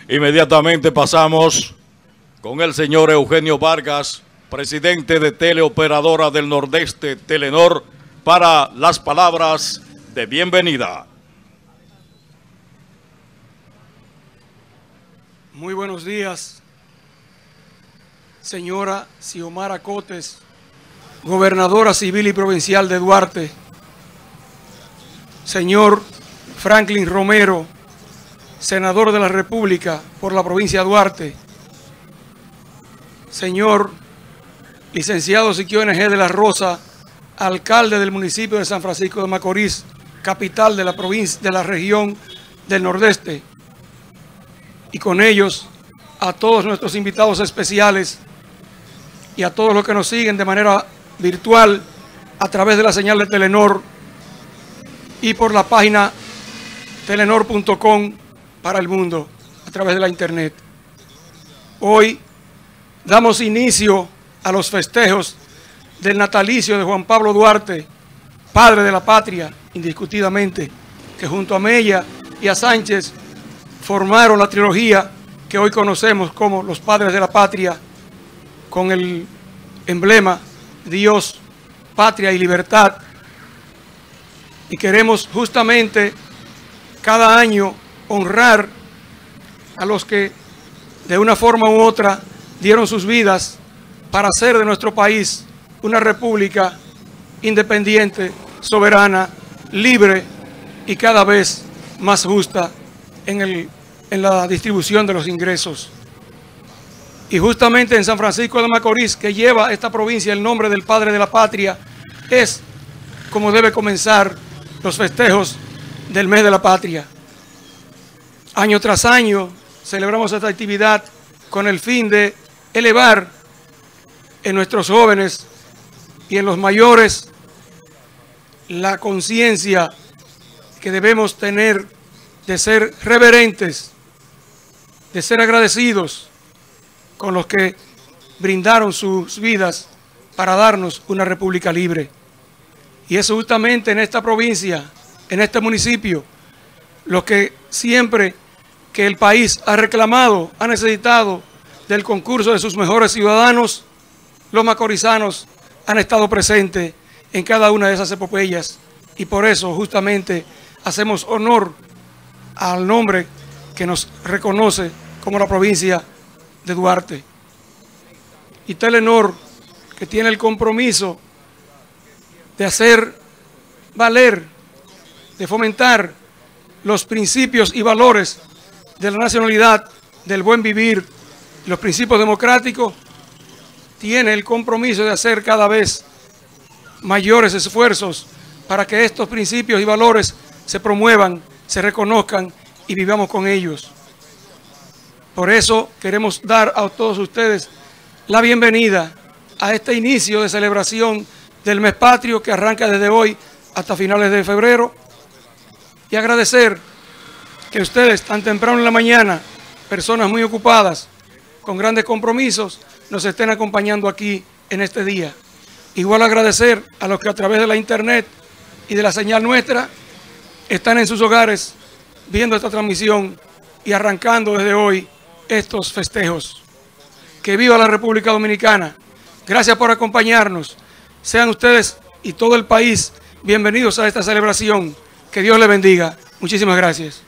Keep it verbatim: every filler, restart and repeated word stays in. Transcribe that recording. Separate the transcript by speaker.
Speaker 1: Inmediatamente pasamos con el señor Eugenio Vargas, presidente de Teleoperadora del Nordeste, Telenor, para las palabras de bienvenida.
Speaker 2: Muy buenos días, señora Xiomara Cotes, gobernadora civil y provincial de Duarte, señor Franklin Romero, senador de la República por la provincia de Duarte, señor licenciado Siquio N G de la Rosa, alcalde del municipio de San Francisco de Macorís, capital de la provincia de la región del Nordeste, y con ellos a todos nuestros invitados especiales y a todos los que nos siguen de manera virtual a través de la señal de Telenor y por la página telenor punto com para el mundo a través de la internet. Hoy damos inicio a los festejos del natalicio de Juan Pablo Duarte, padre de la patria, indiscutidamente, que junto a Mella y a Sánchez formaron la trilogía que hoy conocemos como los padres de la patria, con el emblema Dios, patria y libertad. Y queremos justamente cada año honrar a los que de una forma u otra dieron sus vidas para hacer de nuestro país una república independiente, soberana, libre y cada vez más justa en, el, en la distribución de los ingresos. Y justamente en San Francisco de Macorís, que lleva esta provincia el nombre del padre de la patria, es como debe comenzar los festejos del mes de la patria. Año tras año celebramos esta actividad con el fin de elevar en nuestros jóvenes y en los mayores la conciencia que debemos tener de ser reverentes, de ser agradecidos con los que brindaron sus vidas para darnos una república libre. Y es justamente en esta provincia, en este municipio, lo que siempre que el país ha reclamado, ha necesitado del concurso de sus mejores ciudadanos, los macorizanos han estado presentes en cada una de esas epopeyas, y por eso justamente hacemos honor al nombre que nos reconoce como la provincia de Duarte. Y Telenor, que tiene el compromiso de hacer valer, de fomentar los principios y valores de la nacionalidad, del buen vivir, los principios democráticos, tiene el compromiso de hacer cada vez mayores esfuerzos para que estos principios y valores se promuevan, se reconozcan y vivamos con ellos. Por eso queremos dar a todos ustedes la bienvenida a este inicio de celebración del mes patrio que arranca desde hoy hasta finales de febrero, y agradecer que ustedes tan temprano en la mañana, personas muy ocupadas, con grandes compromisos, nos estén acompañando aquí en este día. Igual agradecer a los que a través de la internet y de la señal nuestra están en sus hogares viendo esta transmisión y arrancando desde hoy estos festejos. Que viva la República Dominicana. Gracias por acompañarnos. Sean ustedes y todo el país bienvenidos a esta celebración. Que Dios les bendiga. Muchísimas gracias.